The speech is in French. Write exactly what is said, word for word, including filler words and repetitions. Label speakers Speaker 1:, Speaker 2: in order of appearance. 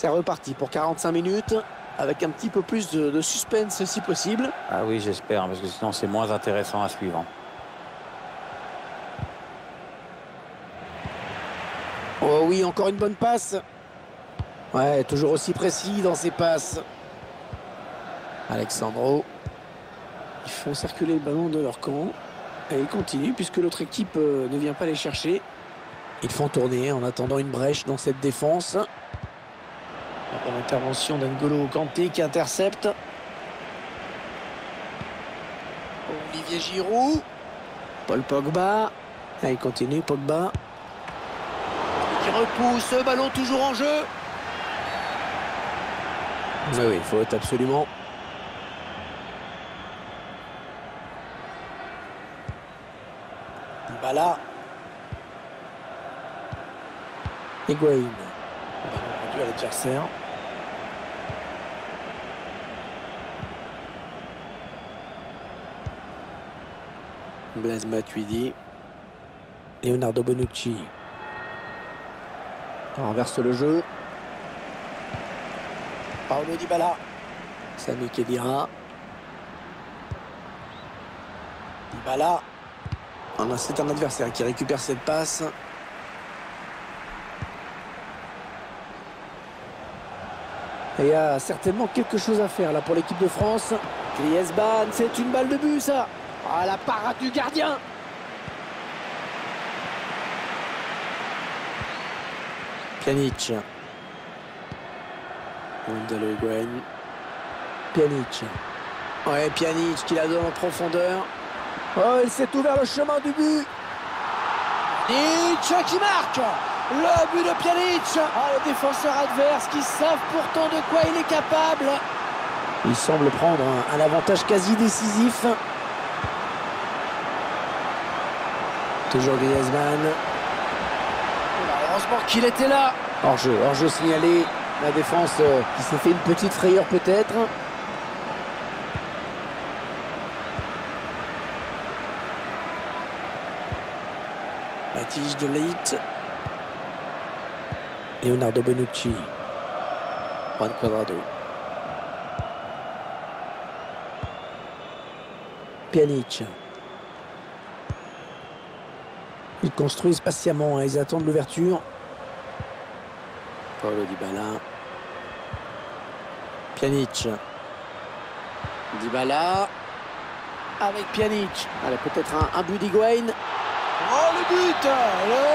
Speaker 1: C'est reparti pour quarante-cinq minutes, avec un petit peu plus de, de suspense si possible.
Speaker 2: Ah oui, j'espère, parce que sinon c'est moins intéressant à suivre.
Speaker 1: Oh oui, encore une bonne passe. Ouais, toujours aussi précis dans ses passes. Alexandro. Ils font circuler le ballon de leur camp. Et ils continuent puisque l'autre équipe euh, ne vient pas les chercher. Ils font tourner en attendant une brèche dans cette défense. L'intervention d'N'Golo Kanté qui intercepte. Olivier Giroud. Paul Pogba. Et il continue, Pogba. Qui repousse, ce ballon toujours en jeu. Oui, oui, faute absolument. Dybala. Higuain. Ballon rendu à l'adversaire. Blaise Matuidi. Leonardo Bonucci. On renverse le jeu. Paulo Dybala. Sami Khedira. Dybala. C'est un adversaire qui récupère cette passe. Et il y a certainement quelque chose à faire là pour l'équipe de France. Griezmann, c'est une balle de but ça. Ah, la parade du gardien. Pjanic. Gonzalo Higuain. Pjanic. Ouais, Pjanic qui la donne en profondeur. Oh, il s'est ouvert le chemin du but. Pjanic qui marque. Le but de Pjanic. Ah, les défenseurs adverses qui savent pourtant de quoi il est capable. Il semble prendre un, un avantage quasi décisif. Toujours Griezmann. Heureusement qu'il était là. Hors-jeu, hors-jeu signalé. La défense euh, qui s'est fait une petite frayeur peut-être. Mathis de Ligt. Leonardo Bonucci. Juan Cuadrado. Pjanic. Ils construisent patiemment, hein, ils attendent l'ouverture. Paulo Dybala. Pjanic. Dybala. Avec Pjanic. Allez, peut-être un, un but d'Higuain. Oh, le but! Le